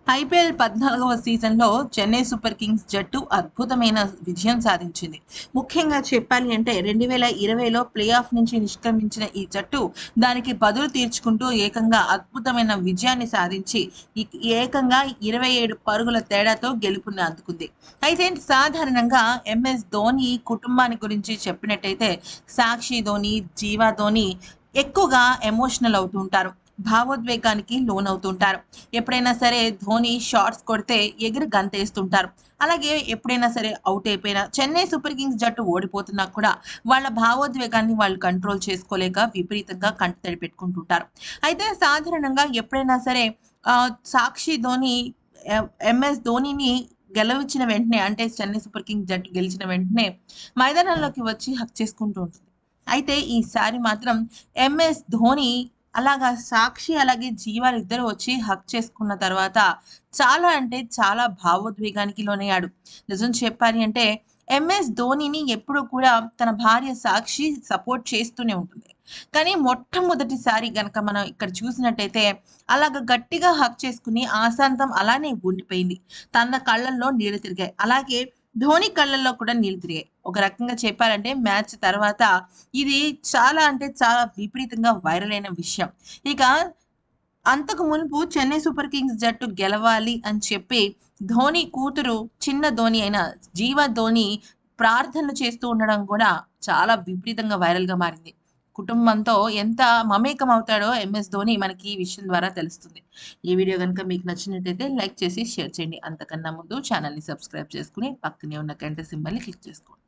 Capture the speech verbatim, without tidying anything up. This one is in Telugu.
ఐపీఎల్ పద్నాలుగవ సీజన్‌లో చెన్నై సూపర్ కింగ్స్ జట్టు అద్భుతమైన విజయం సాధించింది. ముఖ్యంగా చెప్పాలి అంటే రెండు వేల ఇరవైలో ప్లే ఆఫ్ నుంచి నిష్క్రమించిన ఈ జట్టు దానికి బదులు తీర్చుకుంటూ ఏకంగా అద్భుతమైన విజయాన్ని సాధించి ఇక్ ఏకంగా ఇరవై ఏడు పరుగుల తేడాతో గెలుపుని అందుకుంది. అయితే సాధారణంగా ఎంఎస్ ధోని కుటుంబాన్ని గురించి చెప్పినట్టయితే సాక్షి ధోని, జీవా ధోని ఎక్కువగా ఎమోషనల్ అవుతూ ఉంటారు. భావోద్వేగానికి లోనవుతుంటారు. ఎప్పుడైనా సరే ధోని షాట్స్ కొడితే ఎగిరి గంతేస్తుంటారు. అలాగే ఎప్పుడైనా సరే ఔట్ అయిపోయినా చెన్నై సూపర్ కింగ్స్ జట్టు ఓడిపోతున్నా కూడా వాళ్ళ భావోద్వేగాన్ని వాళ్ళు కంట్రోల్ చేసుకోలేక విపరీతంగా కంటతడి పెట్టుకుంటుంటారు. అయితే సాధారణంగా ఎప్పుడైనా సరే ఆహ్, సాక్షి ధోని ఎ ఎంఎస్ ధోనిని గెలవించిన వెంటనే అంటే చెన్నై సూపర్ కింగ్స్ జట్టు గెలిచిన వెంటనే మైదానంలోకి వచ్చి హగ్ చేసుకుంటూ ఉంటుంది. అయితే ఈసారి మాత్రం ఎంఎస్ ధోని అలాగా సాక్షి అలాగే జీవా ఇద్దరు వచ్చి హగ్ చేసుకున్న తర్వాత చాలా అంటే చాలా భావోద్వేగానికి లోనయ్యాడు. నిజం చెప్పాలి అంటే ఎంఎస్ ధోనిని ఎప్పుడూ కూడా తన భార్య సాక్షి సపోర్ట్ చేస్తూనే ఉంటుంది. కానీ మొట్టమొదటిసారి గనక మనం ఇక్కడ చూసినట్టయితే అలాగ గట్టిగా హగ్ చేసుకొని ఆశాంతం అలానే ఉండిపోయింది. తన కళ్ళల్లో నీళ్లు తిరిగాయి. అలాగే ధోని కళ్ళల్లో కూడా నీళ్లు తిరిగాయి. ఒక రకంగా చెప్పాలంటే మ్యాచ్ తర్వాత ఇది చాలా అంటే చాలా విపరీతంగా వైరల్ అయిన విషయం. ఇక అంతకు మునుపు చెన్నై సూపర్ కింగ్స్ జట్టు గెలవాలి అని చెప్పి ధోని కూతురు చిన్న ధోని అయిన జీవా ధోని ప్రార్థనలు చేస్తూ ఉండడం కూడా చాలా విపరీతంగా వైరల్‌గా మారింది. కుటుంబంతో ఎంత మమేకం అవుతాడో ఎంఎస్ ధోని మనకి ఈ విషయం ద్వారా తెలుస్తుంది. ఈ వీడియో గనుక మీకు నచ్చినట్టయితే లైక్ చేసి షేర్ చేయండి. అంతకన్నా ముందు ఛానెల్‌ని సబ్స్క్రైబ్ చేసుకొని పక్కనే ఉన్న గంట సింబల్‌ని క్లిక్ చేసుకోండి.